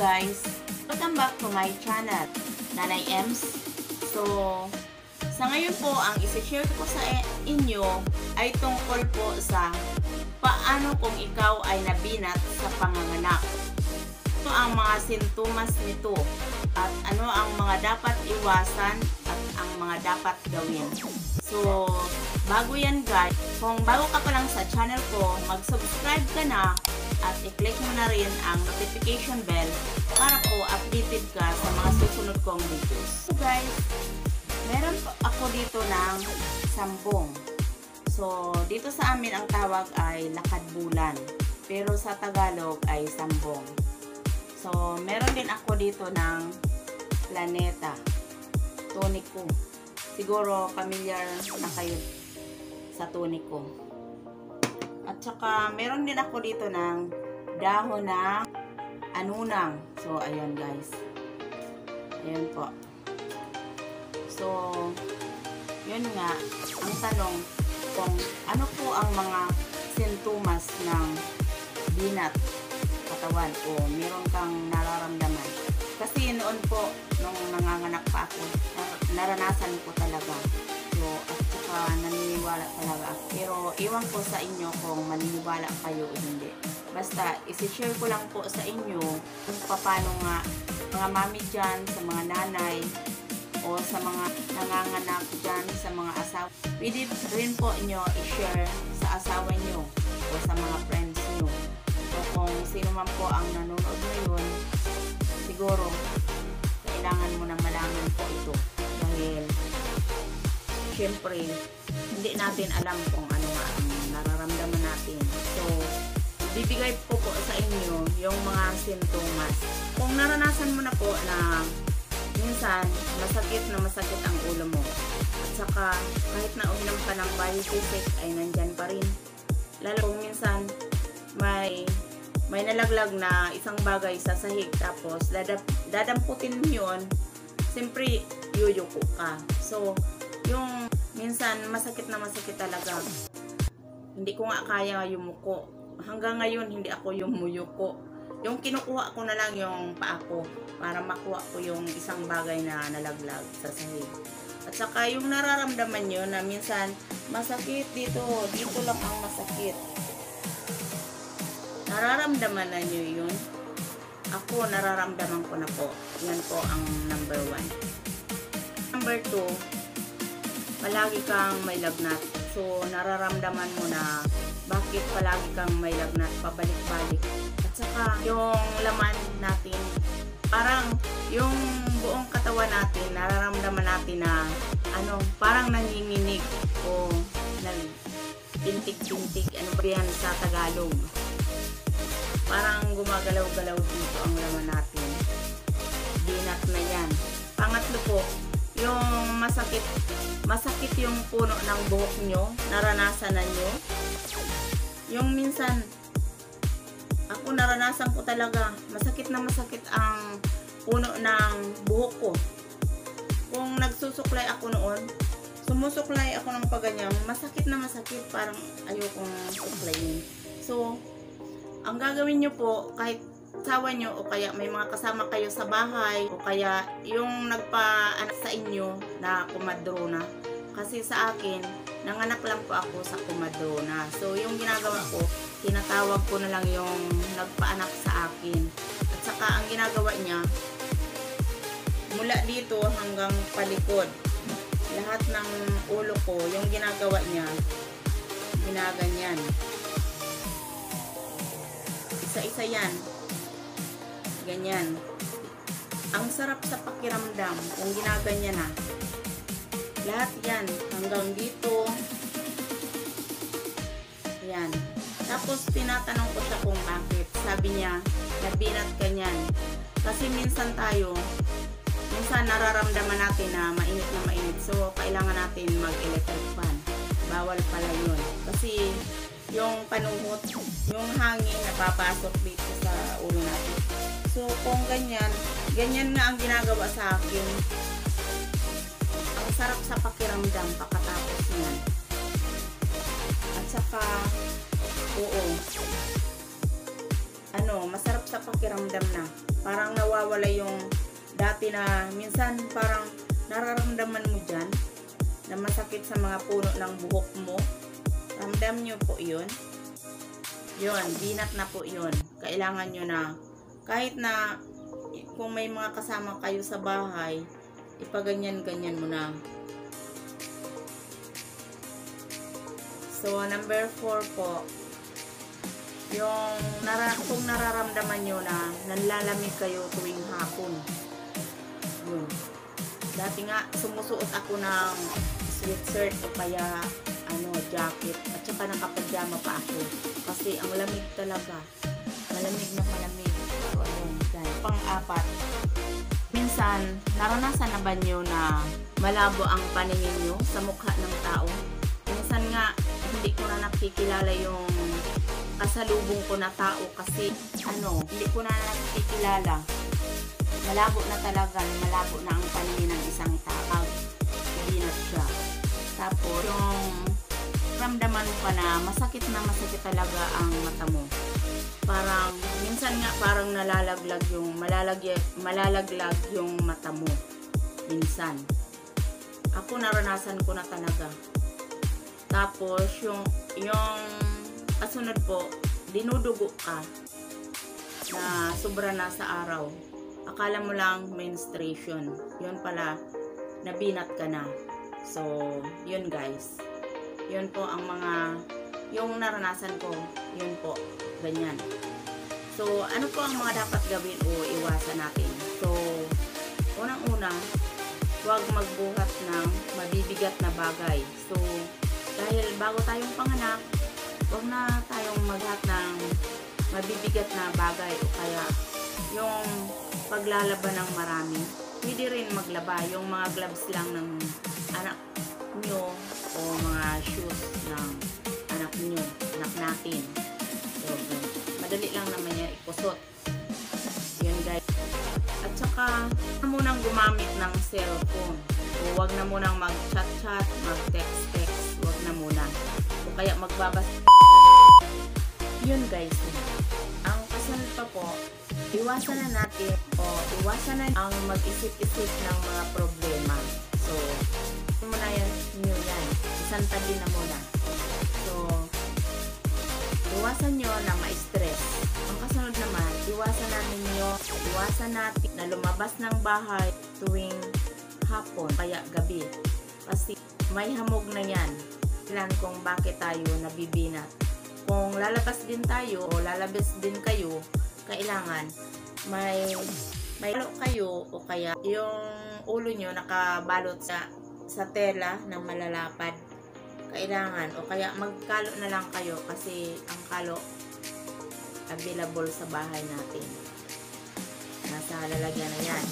guys! Welcome back to my channel, Nanay Ems. So, sa ngayon po, ang isi-share ko sa inyo ay tungkol po sa paano kung ikaw ay nabinat sa panganganak. Ano ang mga sintomas nito at ano ang mga dapat iwasan at ang mga dapat gawin. So, bago yan guys, kung bago ka pa lang sa channel ko, mag-subscribe ka na at i-click mo na rin ang notification bell para po updated ka sa mga susunod kong videos. So guys, meron po ako dito ng sambong. So, dito sa amin ang tawag ay lakad bulan, pero sa Tagalog ay sambong. So, meron din ako dito ng planeta, tonico. Siguro familiar na kayo sa tonico. At saka, meron din ako dito ng dahon ng anunang. So, ayan guys. Ayan po. So, yun nga, ang tanong kung ano po ang mga sintomas ng binat katawan o meron kang nararamdaman. Kasi noon po, nung nanganganak pa ako, naranasan ko talaga. So, at saka naniniwala talaga. Pero, iwan ko sa inyo kung maniniwala kayo o hindi. Basta, isi-share ko lang po sa inyo kung paano nga mga mami dyan, sa mga nanay, o sa mga nanganganak dyan, sa mga asawa. Pwede rin po inyo i-share sa asawa nyo o sa mga friends nyo. So, kung sino man po ang nanonood ngayon, siguro, kailangan mo na malaman po ito. Dahil, syempre, hindi natin alam kung ano nga ang nararamdaman natin. So, bibigay po sa inyo yung mga sintomas. Kung naranasan mo na po na minsan, masakit ang ulo mo. At saka, kahit na uminom ka ng Biofisic ay nandyan pa rin. Lalo kung minsan, may nalaglag na isang bagay sa sahig tapos dadamputin mo yun, siyempre yuyuko ka. So, yung minsan masakit talaga. Hindi ko nga kaya yumuko. Hanggang ngayon hindi ako yumuyuko. Yung kinukuha ko na lang yung paa ko para makuha ko yung isang bagay na nalaglag sa sahig. At saka yung nararamdaman nyo na minsan masakit dito lang ang masakit. Nararamdaman na nyo yun? Ako, nararamdaman ko na po. Yan po ang number 1. Number 2, palagi kang may lagnat. So, nararamdaman mo na bakit palagi kang may lagnat, pabalik-balik. At saka, yung laman natin, parang yung buong katawan natin, nararamdaman natin na, parang nanginginig o nagpintik-pintik, ano ba yan sa Tagalog? Parang gumagalaw-galaw dito ang laman natin. Binat na yan. Pangatlo po, yung masakit yung puno ng buhok nyo, naranasan na nyo. Yung minsan, ako naranasan ko talaga, masakit ang puno ng buhok ko. Kung nagsusuklay ako noon, sumusuklay ako ng paganyan, masakit, parang ayokong suklayin. So, ang gagawin nyo po, kahit asawa nyo o kaya may mga kasama kayo sa bahay o kaya yung nagpa-anak sa inyo na kumadrona. Kasi sa akin, nanganak lang po ako sa kumadrona. So, yung ginagawa ko, tinatawag ko na lang yung nagpa-anak sa akin. At saka, ang ginagawa niya, mula dito hanggang palikod, lahat ng ulo ko, yung ginagawa niya, ginaganyan. Isa-isa yan. Ganyan. Ang sarap sa pakiramdam kung ginaganyan na. Lahat yan. Hanggang dito. Yan. Tapos tinatanong ko siya kung bakit. Sabi niya, nabinat ka niyan. Kasi minsan nararamdaman natin na mainit. So, kailangan natin mag-electric fan. Bawal pala yun. Kasi yung panuhot, yung hangin na papasok dito sa ulo natin. So, kung ganyan nga ang ginagawa sa akin. Ang sarap sa pakiramdam pagkatapos niyan. At saka, oo. masarap sa pakiramdam na. Parang nawawala yung dati na minsan parang nararamdaman mo dyan na masakit sa mga puno ng buhok mo. Ramdam nyo po yun. Yun, binat na po yun. Kailangan nyo na, kahit na kung may mga kasama kayo sa bahay, ipaganyan-ganyan mo na. So, number 4 po, yung kung nararamdaman nyo na nanlalamig kayo tuwing hapon. Yun. Dati nga, sumusuot ako ng sweatshirt o kaya jacket at saka nakapajama pa ako. Kasi ang lamig talaga. Malamig na malamig. So, ayun. Pang-apat, minsan, naranasan na ba nyo na malabo ang paningin nyo sa mukha ng tao? Minsan nga, hindi ko na nakikilala yung kasalubong ko na tao kasi hindi ko na nakikilala. Malabo na talaga, malabo na ang paningin ng isang tao. Hindi na siya. Tapos, yung ramdaman mo pa na masakit talaga ang mata mo. Parang, minsan nga parang malalaglag yung mata mo. Minsan. Ako naranasan ko na talaga. Tapos, yung kasunod po, dinudugo ka na sobra na sa araw. Akala mo lang menstruation. Yun pala, nabinat ka na. So, yun guys. Yun po ang yung naranasan ko. Yun po, ganyan. So, ano po ang mga dapat gawin o iwasan natin? So, unang-una, huwag magbuhat ng mabibigat na bagay. So, dahil bago tayong panganak, huwag na tayong magbuhat ng mabibigat na bagay o kaya yung paglalaba ng marami. Pwede rin maglaba yung mga gloves lang ng anak nyo o mga shoes ng anak nyo, anak natin. So, madali lang naman yan ikusot. Yun guys. At saka, huwag na munang gumamit ng cellphone. O huwag na munang mag-chat-chat, mag-text-text. Huwag na muna. O kaya magbabas. Yun guys. Ang kasunod pa po, iwasan na natin ang mag-isip-isip ng mga problema. So, muna yan, yan. Isang tabi na muna. So, iwasan nyo na ma-stress. Ang kasunod naman, iwasan natin na lumabas ng bahay tuwing hapon, kaya gabi. Kasi may hamog na yan. Ilan kung bakit tayo nabibinat. Kung lalabas din tayo o lalabas din kayo, kailangan may halo kayo o kaya yung ulo nyo nakabalot sa tela ng malalapad. Kailangan o kaya magkalo na lang kayo kasi ang kalo available sa bahay natin. Nasa lalagyan na yan.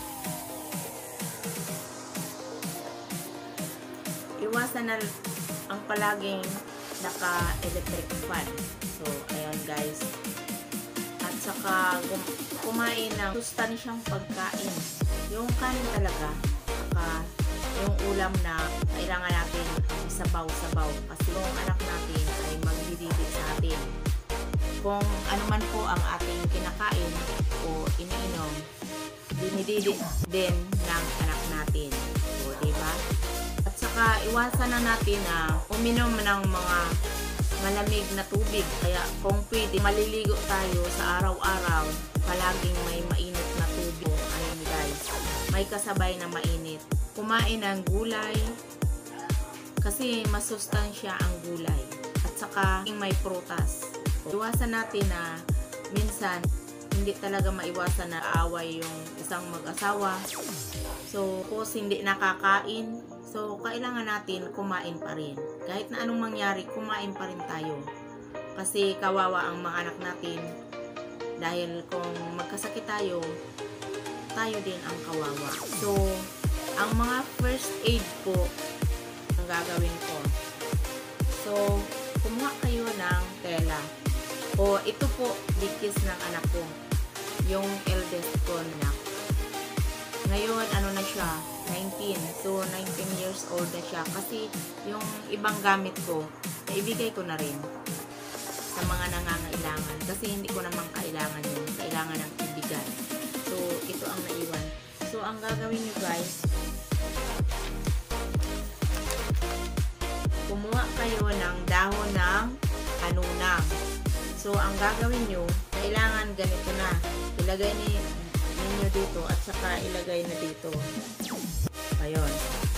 Iwasan na ang palaging naka-electric fan. So, ayun guys. At saka kumain ng sustansyang pagkain. Yung kanin talaga. Saka yung ulam na kailangan natin sabaw-sabaw. Kasi yung anak natin ay magdididi sa atin. Kung ano man po ang ating kinakain o iniinom, dinididi din ng anak natin. O, diba? At saka iwasan na natin na uminom ng mga malamig na tubig. Kaya kung pwede, maliligo tayo sa araw-araw, palaging may mainit na tubig. Ayun guys, may kasabay na mainit. Kumain ng gulay kasi masustansya ang gulay. At saka may prutas. Iwasan natin na minsan hindi talaga maiwasan na away yung isang mag-asawa. So, kung hindi nakakain, so kailangan natin kumain pa rin. Kahit na anong mangyari, kumain pa rin tayo. Kasi kawawa ang mga anak natin. Dahil kung magkasakit tayo, tayo din ang kawawa. So, ang mga first aid po ang gagawin ko. So, kumuha kayo ng tela. O ito po, dikis ng anak ko. Yung eldest ko na. Ngayon, ano na siya? 19. So, 19 years old na siya. Kasi, yung ibang gamit ko, naibigay ko na rin. sa mga nangangailangan. Kasi hindi ko naman kailangan yun. Kailangan ng ibigay. So, ito ang naiwan. So, ang gagawin nyo guys, kumuha kayo ng dahon ng kanunang. So, ang gagawin nyo, kailangan ganito na. Ilagay ninyo dito at saka ilagay na dito. Ayun.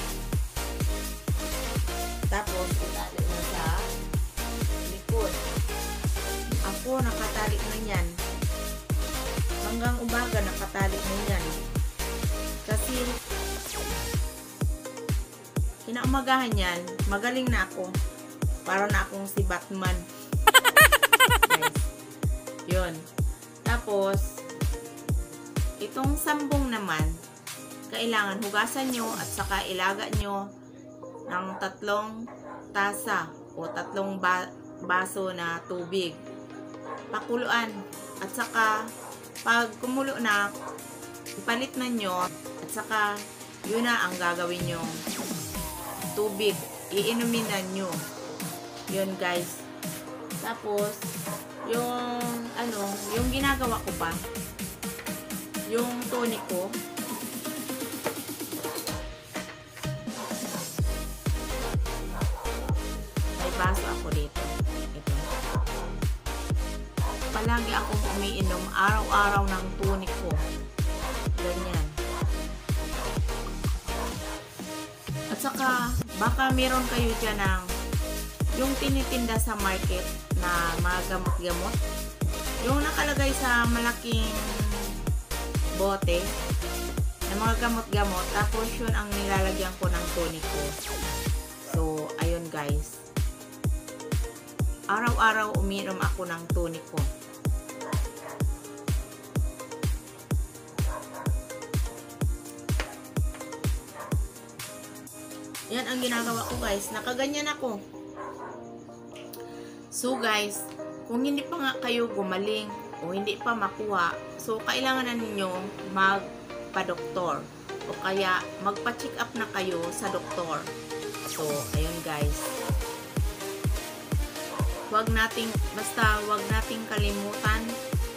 Tapos, itali na sa likod. Ako, nakatali na yan. Hanggang umaga, nakatali na yan. Kasi, kinaumagahan yan, magaling na ako. Para na akong si Batman. Guys. Yun. Tapos, itong sambong naman, kailangan hugasan nyo at saka ilaga nyo ng 3 tasa o 3 baso na tubig. Pakuluan. At saka, pag kumulo na, ipalit na nyo at saka, yun na ang gagawin nyo. Tubig. Iinumin na nyo. Yun guys. Tapos, yung ginagawa ko pa, yung tonic ko, may baso ako dito. Ito. Palagi akong umiinom araw-araw ng tonic ko. Ganyan. At saka, baka meron kayo dyan ng yung tinitinda sa market na mga gamot-gamot. Yung nakalagay sa malaking bote na mga gamot-gamot. Tapos yun ang nilalagyan ko ng tonic ko. So, ayun guys. Araw-araw uminom ako ng tonic ko. Yan ang ginagawa ko guys. Nakaganyan ako. So guys, kung hindi pa nga kayo gumaling o hindi pa makuha, so kailangan na ninyo magpa-doktor o kaya magpa-check up na kayo sa doktor. So, ayun guys. Wag nating kalimutan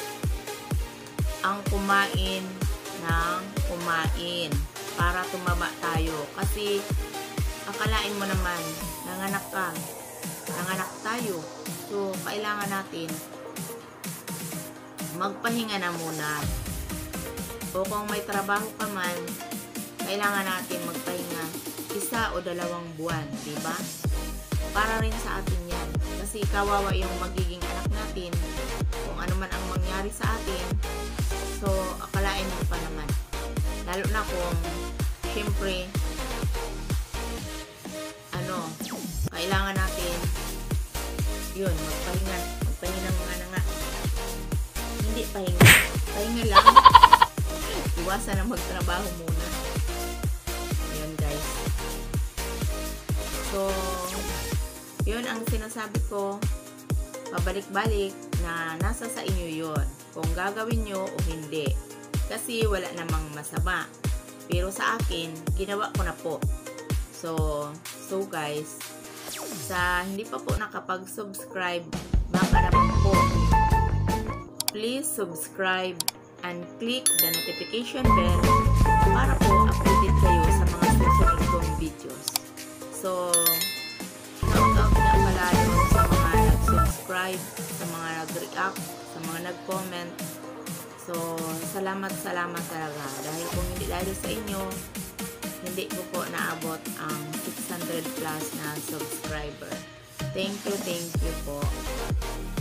ang kumain ng kumain para tumaba tayo. Kasi akalain mo naman, nanganak tayo. So, kailangan natin magpahinga na muna. O kung may trabaho ka man, kailangan natin magpahinga 1 o 2 buwan, diba? Para rin sa atin yan. Kasi kawawa yung magiging anak natin kung ano man ang mangyari sa atin. So, akalain mo pa naman. Lalo na kung, syempre, kailangan natin yun, magpahinga mga nga. Hindi pahinga lang. Iwasan na magtrabaho muna. Yun guys. So, yun ang sinasabi ko, pabalik-balik na nasa sa inyo yun, kung gagawin nyo o hindi. Kasi wala namang masama. Pero sa akin, ginawa ko na po. So guys, sa hindi pa po nakapag-subscribe, baka naman po, please subscribe and click the notification bell para po updated kayo sa mga susunod kong videos. So, shoutout nga pala yun sa mga nag-subscribe, sa mga nag-react, sa mga nag-comment. So, salamat talaga. Dahil kung hindi dahil sa inyo, hindi ko po naabot ang 600 plus na subscriber. Thank you po.